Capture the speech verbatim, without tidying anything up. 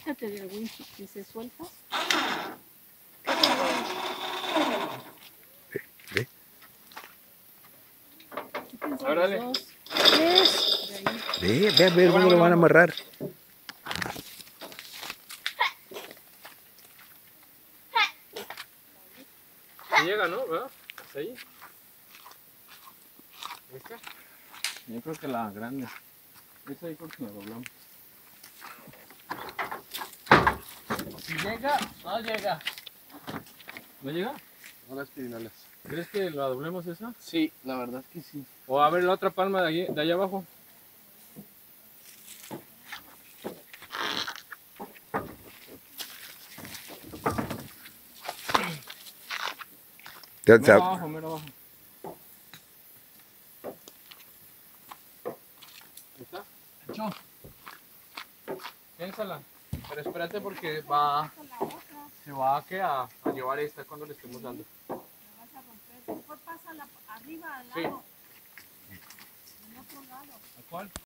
Fíjate del winch, si se suelta. Ve. Ahora dale. Ve, ve a ver cómo lo van a amarrar. Se llega, ¿no? ¿Verdad? ¿Hasta ahí? ¿Esta? Yo creo que la grande. Esta ahí creo que la doblamos. Si llega, no llega. ¿No llega? No las espinales. ¿Crees que la doblemos esa? Sí, la verdad que sí. O a ver la otra palma de, allí, de allá abajo. Mero abajo, mero abajo. ¿Está? Hecho. Piénsala. Pero espérate porque va... Se va a, ¿qué? a, a llevar esta cuando le estemos dando. La vas a romper. Mejor pásala arriba, al Sí. lado. Del otro lado. ¿A cuál?